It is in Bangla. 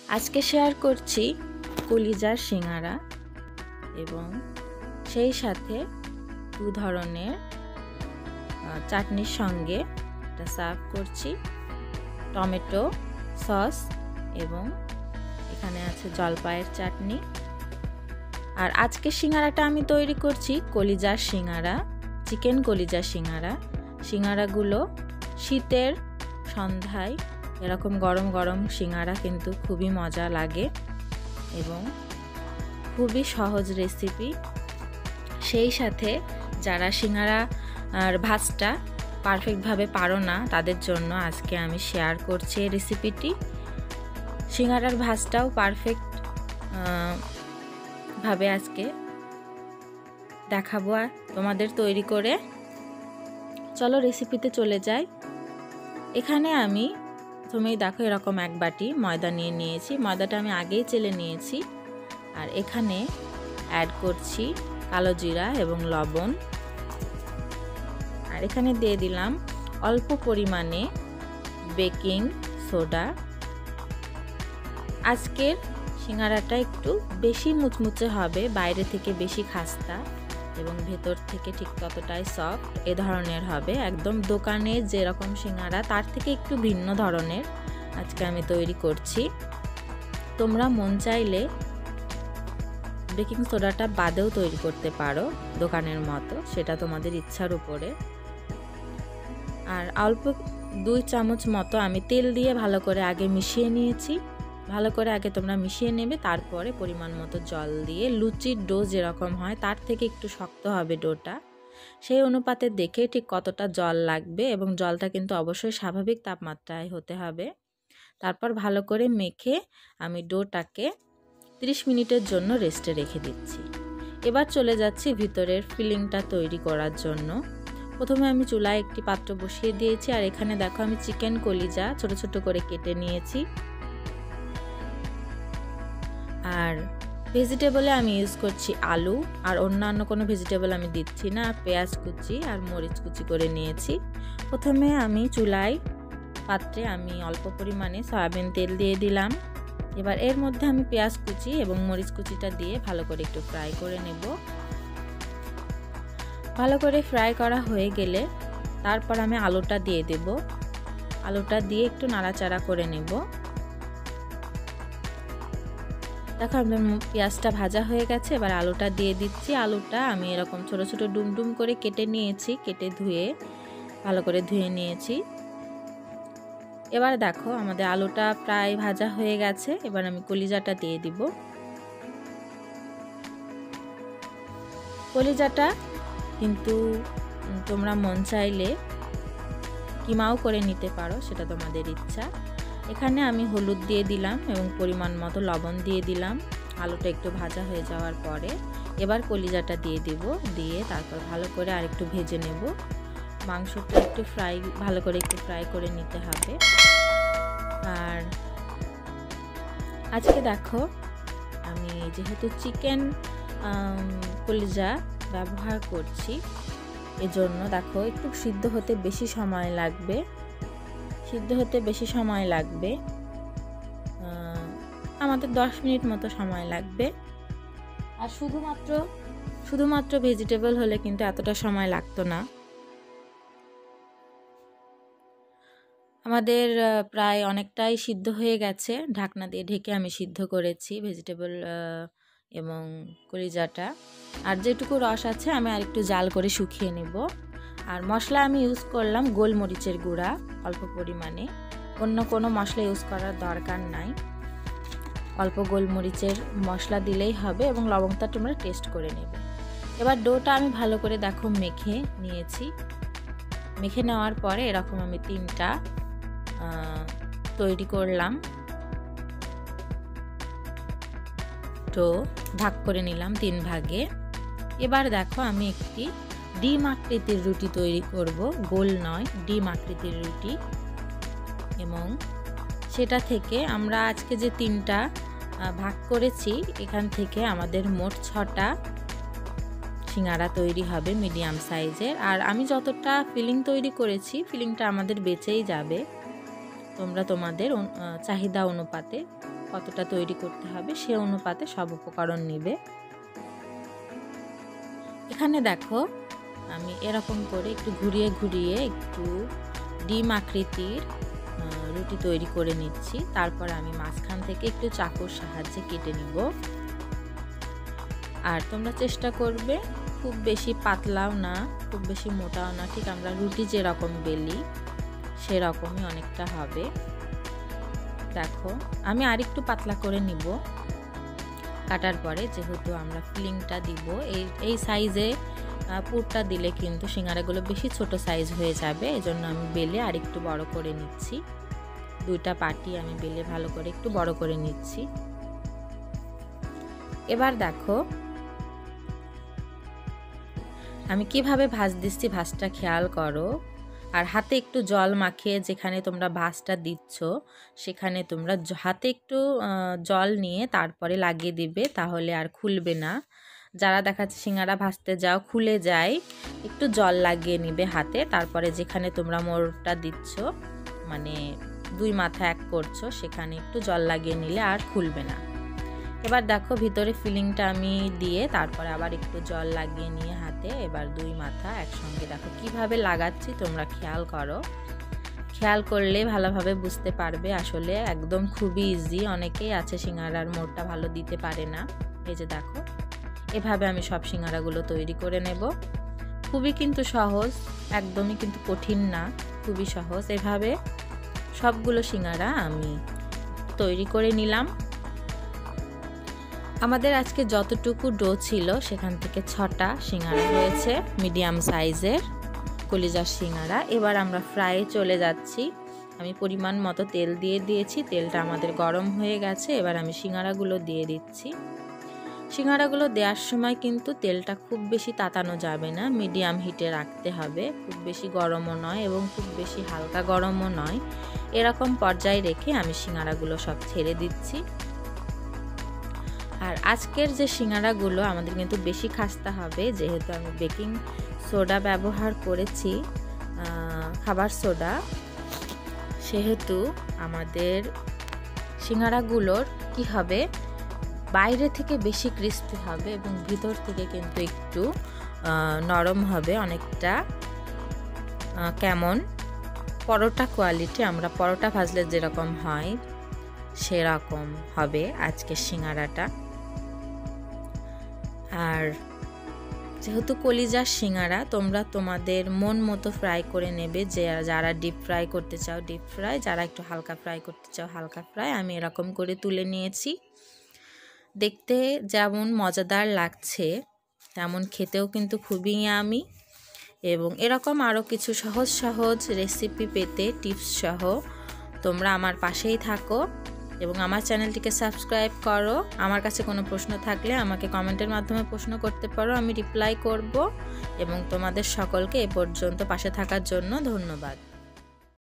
আজকে শেয়ার করছি কলিজার সিঙ্গারা এবং সেই সাথে দু ধরনের চাটনির সঙ্গে এটা সার্ভ করছি। টমেটো সস এবং এখানে আছে জলপাইয়ের চাটনি। আর আজকে সিঙ্গারাটা আমি তৈরি করছি কলিজার সিঙ্গারা, চিকেন কলিজার সিঙ্গারা। সিঙ্গারাগুলো শীতের সন্ধ্যায় এরকম গরম গরম সিঙ্গারা কিন্তু খুবই মজা লাগে এবং খুবই সহজ রেসিপি। সেই সাথে যারা সিঙ্গারা আর ভাজটা পারফেক্টভাবে পারো না তাদের জন্য আজকে আমি শেয়ার করছি এই রেসিপিটি। সিঙ্গারার ভাজটাও পারফেক্ট ভাবে আজকে দেখাবো তোমাদের তৈরি করে। চলো রেসিপিতে চলে যাই। এখানে আমি প্রথমেই দেখো এরকম এক বাটি ময়দা নিয়ে নিয়েছি। ময়দাটা আমি আগেই চেলে নিয়েছি। আর এখানে অ্যাড করছি কালো জিরা এবং লবণ। আর এখানে দিয়ে দিলাম অল্প পরিমাণে বেকিং সোডা। আজকের সিঙ্গারাটা একটু বেশি মুচমুচে হবে, বাইরে থেকে বেশি খাস্তা এবং ভেতর থেকে ঠিক ততটাই সফট এ ধরনের হবে। একদম দোকানে যেরকম সিঙ্গারা তার থেকে একটু ভিন্ন ধরনের আজকে আমি তৈরি করছি। তোমরা মন চাইলে বেকিং সোডাটা বাদেও তৈরি করতে পারো দোকানের মতো, সেটা তোমাদের ইচ্ছার উপরে। আর অল্প 2 চামচ মতো আমি তেল দিয়ে ভালো করে আগে মিশিয়ে নিয়েছি। ভালো করে আগে তোমরা মিশিয়ে নেবে, তারপরে পরিমাণ মতো জল দিয়ে লুচির ডো যেরকম হয় তার থেকে একটু শক্ত হবে ডোটা, সেই অনুপাতে দেখে ঠিক কতটা জল লাগবে এবং জলটা কিন্তু অবশ্যই স্বাভাবিক তাপমাত্রায় হতে হবে। তারপর ভালো করে মেখে আমি ডোটাকে 30 মিনিটের জন্য রেস্টে রেখে দিচ্ছি। এবার চলে যাচ্ছি ভিতরের ফিলিংটা তৈরি করার জন্য। প্রথমে আমি চুলায় একটি পাত্র বসিয়ে দিয়েছি। আর এখানে দেখো আমি চিকেন কলিজা ছোট ছোট করে কেটে নিয়েছি। আর ভেজিটেবলে আমি ইউজ করছি আলু, আর অন্যান্য কোনো ভেজিটেবল আমি দিচ্ছি না। পেঁয়াজ কুচি আর মরিচ কুচি করে নিয়েছি। প্রথমে আমি চুলায় পাত্রে আমি অল্প পরিমাণে সয়াবিন তেল দিয়ে দিলাম। এবার এর মধ্যে আমি পেঁয়াজ কুচি এবং মরিচ কুচিটা দিয়ে ভালো করে একটু ফ্রাই করে নেব। ভালো করে ফ্রাই করা হয়ে গেলে তারপর আমি আলুটা দিয়ে দেব। আলুটা দিয়ে একটু নাড়াচাড়া করে নেব। দেখো আমার পেঁয়াজটা ভাজা হয়ে গেছে। এবার আলুটা দিয়ে দিচ্ছি। আলুটা আমি এরকম ছোট ছোট ডুমডুম করে কেটে নিয়েছি, কেটে ধুয়ে ভালো করে ধুয়ে নিয়েছি। এবার দেখো আমাদের আলুটা প্রায় ভাজা হয়ে গেছে। এবার আমি কলিজাটা দিয়ে দিব। কলিজাটা কিন্তু তোমরা মন চাইলে কিমাও করে নিতে পারো, সেটা তোমাদের ইচ্ছা। এখানে আমি হলুদ দিয়ে দিলাম এবং পরিমাণ মতো লবণ দিয়ে দিলাম। আলুটা একটু ভাজা হয়ে যাওয়ার পরে এবার কলিজাটা দিয়ে দিব। দিয়ে তারপর ভালো করে আরেকটু ভেজে নেব। মাংসটা একটু ভালো করে একটু ফ্রাই করে নিতে হবে। আর আজকে দেখো আমি যেহেতু চিকেন কলিজা ব্যবহার করছি, এজন্য দেখো একটু সিদ্ধ হতে বেশি সময় লাগবে। আমাদের 10 মিনিট মতো সময় লাগবে। আর শুধুমাত্র ভেজিটেবল হলে কিন্তু এতটা সময় লাগতো না। আমাদের প্রায় অনেকটাই সিদ্ধ হয়ে গেছে। ঢাকনা দিয়ে ঢেকে আমি সিদ্ধ করেছি ভেজিটেবল এবং কলিজাটা। আর যেটুকু রস আছে আমি আরেকটু জাল করে শুকিয়ে নেব। আর মশলা আমি ইউজ করলাম গোলমরিচের গুঁড়া অল্প পরিমাণে, অন্য কোনো মশলা ইউজ করার দরকার নাই। অল্প গোলমরিচের মশলা দিলেই হবে এবং লবণটা তোমরা টেস্ট করে নেবে। এবার ডোটা আমি ভালো করে দেখো মেখে নিয়েছি। মেখে নেওয়ার পরে এরকম আমি 3টা তৈরি করলাম। ডো ভাগ করে নিলাম 3 ভাগে। এবার দেখো আমি একটি ডিম আকৃতির রুটি তৈরি করব, গোল নয়, ডিম আকৃতির রুটি। এবং সেটা থেকে আমরা আজকে যে 3টা ভাগ করেছি, এখান থেকে আমাদের মোট 6টা সিঙ্গারা তৈরি হবে মিডিয়াম সাইজের। আর আমি যতটা ফিলিং তৈরি করেছি, ফিলিংটা আমাদের বেঁচেই যাবে। তোমরা তোমাদের চাহিদা অনুপাতে কতটা তৈরি করতে হবে সে অনুপাতে সব উপকরণ নিবে। এখানে দেখো আমি এরকম করে একটু ঘুরিয়ে ঘুরিয়ে একটু ডিম আকৃতির রুটি তৈরি করে নিচ্ছি। তারপর আমি মাঝখান থেকে একটু চাকুর সাহায্যে কেটে নিব। আর তোমরা চেষ্টা করবে খুব বেশি পাতলাও না খুব বেশি মোটাও না, ঠিক আমরা রুটি যেরকম বেলি সেরকমই অনেকটা হবে। দেখো আমি আরেকটু পাতলা করে নিব কাটার পরে, যেহেতু আমরা ফিলিংটা দিব এই সাইজে পুরটা দিলে কিন্তু সিঙ্গারাগুলো বেশি ছোট সাইজ হয়ে যাবে, এজন্য আমি বেলে আরেকটু বড় করে নিচ্ছি। দুইটা পাটি আমি বেলে ভালো করে একটু বড় করে নিচ্ছি। এবার দেখো আমি কিভাবে ভাঁজ দিচ্ছি, ভাঁজটা খেয়াল করো। আর হাতে একটু জল মাখিয়ে যেখানে তোমরা ভাঁজটা দিচ্ছ সেখানে তোমরা হাতে একটু জল নিয়ে তারপরে লাগিয়ে দিবে, তাহলে আর খুলবে না। যারা দেখাচ্ছে সিঙ্গারা ভাজতে যাও খুলে যায়, একটু জল লাগিয়ে নিবে হাতে, তারপরে যেখানে তোমরা মোড়টা দিচ্ছ মানে দুই মাথা এক করছো সেখানে একটু জল লাগিয়ে নিলে আর খুলবে না। এবার দেখো ভিতরে ফিলিংটা আমি দিয়ে তারপরে আবার একটু জল লাগিয়ে নিয়ে হাতে এবার দুই মাথা একসঙ্গে দেখো কিভাবে লাগাচ্ছি, তোমরা খেয়াল করো। খেয়াল করলে ভালোভাবে বুঝতে পারবে, আসলে একদম খুবই ইজি। অনেকেই আছে সিঙ্গারার মোড়টা ভালো দিতে পারে না। এই যে দেখো এভাবে আমি সব সিঙ্গারাগুলো তৈরি করে নেব। খুবই কিন্তু সহজ, একদমই কিন্তু কঠিন না, খুবই সহজ। এভাবে সবগুলো সিঙ্গারা আমি তৈরি করে নিলাম। আমাদের আজকে যতটুকু ডো ছিল সেখান থেকে 6টা সিঙ্গারা হয়েছে মিডিয়াম সাইজের কলিজার সিঙ্গারা। এবার আমরা ফ্রাইয়ে চলে যাচ্ছি। আমি পরিমাণ মতো তেল দিয়ে দিয়েছি, তেলটা আমাদের গরম হয়ে গেছে। এবার আমি সিঙ্গারাগুলো দিয়ে দিচ্ছি। সিঙ্গারাগুলো দেওয়ার সময় কিন্তু তেলটা খুব বেশি তাতানো যাবে না, মিডিয়াম হিটে রাখতে হবে। খুব বেশি গরমও নয় এবং খুব বেশি হালকা গরমও নয়, এরকম পর্যায়ে রেখে আমি সিঙ্গারাগুলো সব ছেড়ে দিচ্ছি। আর আজকের যে সিঙ্গারাগুলো আমাদের কিন্তু বেশি খাস্তা হবে, যেহেতু আমি বেকিং সোডা ব্যবহার করেছি, খাবার সোডা, সেহেতু আমাদের সিঙ্গারাগুলোর কি হবে বাইরে থেকে বেশি ক্রিস্পি হবে এবং ভিতর থেকে কিন্তু একটু নরম হবে, অনেকটা কেমন পরোটা কোয়ালিটি, আমরা পরোটা ভাজলে যেরকম হয় সেরকম হবে আজকের সিঙ্গারাটা। আর যেহেতু কলিজার সিঙ্গারা তোমরা তোমাদের মন মতো ফ্রাই করে নেবে, যে যারা ডিপ ফ্রাই করতে চাও ডিপ ফ্রাই, যারা একটু হালকা ফ্রাই করতে চাও হালকা ফ্রাই। আমি এরকম করে তুলে নিয়েছি। দেখতে যেমন মজাদার লাগছে তেমন খেতেও কিন্তু খুবই ইয়ামি। এবং এরকম আরও কিছু সহজ সহজ রেসিপি পেতে টিপস সহ তোমরা আমার পাশেই থাকো এবং আমার চ্যানেলটিকে সাবস্ক্রাইব করো। আমার কাছে কোনো প্রশ্ন থাকলে আমাকে কমেন্টের মাধ্যমে প্রশ্ন করতে পারো, আমি রিপ্লাই করব। এবং তোমাদের সকলকে এ পর্যন্ত পাশে থাকার জন্য ধন্যবাদ।